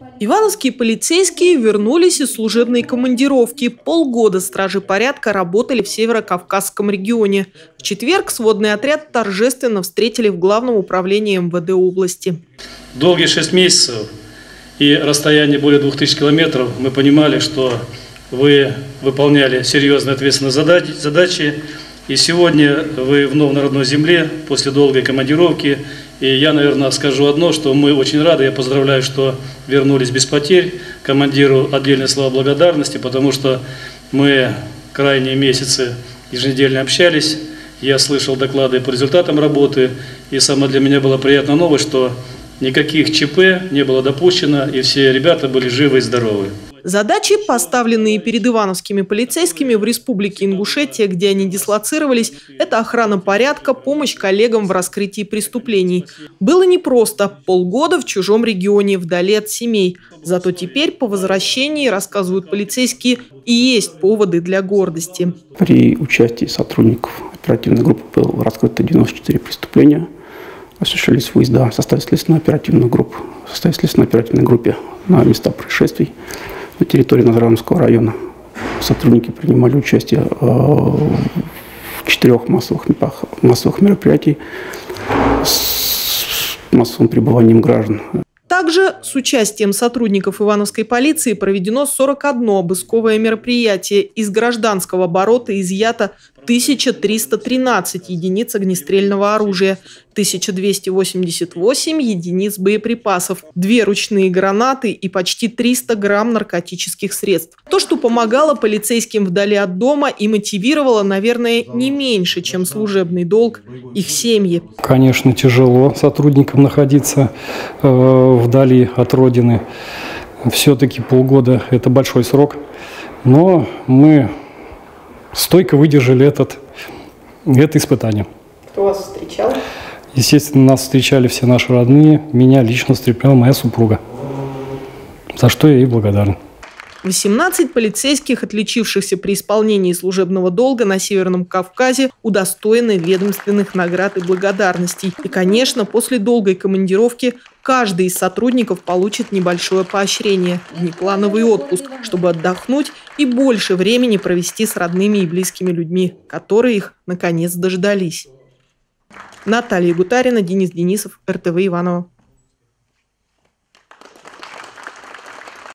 Ивановские полицейские вернулись из служебной командировки. Полгода стражи порядка работали в Северо-Кавказском регионе. В четверг сводный отряд торжественно встретили в Главном управлении МВД области. Долгие 6 месяцев и расстояние более 2000 километров мы понимали, что вы выполняли серьезные ответственные задачи. И сегодня вы вновь на родной земле после долгой командировки. И я, наверное, скажу одно, что мы очень рады, я поздравляю, что вернулись без потерь. Командиру отдельные слова благодарности, потому что мы крайние месяцы еженедельно общались. Я слышал доклады по результатам работы. И самое для меня была приятная новость, что никаких ЧП не было допущено, и все ребята были живы и здоровы. Задачи, поставленные перед ивановскими полицейскими в Республике Ингушетия, где они дислоцировались, это охрана порядка, помощь коллегам в раскрытии преступлений. Было непросто. Полгода в чужом регионе, вдали от семей. Зато теперь, по возвращении, рассказывают полицейские, и есть поводы для гордости. При участии сотрудников оперативной группы было раскрыто 94 преступления. Осуществились выезда в составе следственно-оперативной группе на места происшествий на территории Назарамского района. Сотрудники принимали участие в 4 массовых мероприятиях с массовым пребыванием граждан. Также с участием сотрудников Ивановской полиции проведено 41 обысковое мероприятие. Из гражданского оборота изъято 1313 единиц огнестрельного оружия, 1288 единиц боеприпасов, 2 ручные гранаты и почти 300 грамм наркотических средств. То, что помогало полицейским вдали от дома и мотивировало, наверное, не меньше, чем служебный долг, их семьи. Конечно, тяжело сотрудникам находиться вдали от родины. Все-таки полгода – это большой срок, но мы стойко выдержали это испытание. Кто вас встречал? Естественно, нас встречали все наши родные. Меня лично встречала моя супруга, за что я ей благодарен. 18 полицейских, отличившихся при исполнении служебного долга на Северном Кавказе, удостоены ведомственных наград и благодарностей. И, конечно, после долгой командировки каждый из сотрудников получит небольшое поощрение – внеплановый отпуск, чтобы отдохнуть и больше времени провести с родными и близкими людьми, которые их, наконец, дождались. Наталья Гутарина, Денис Денисов, РТВ Иваново.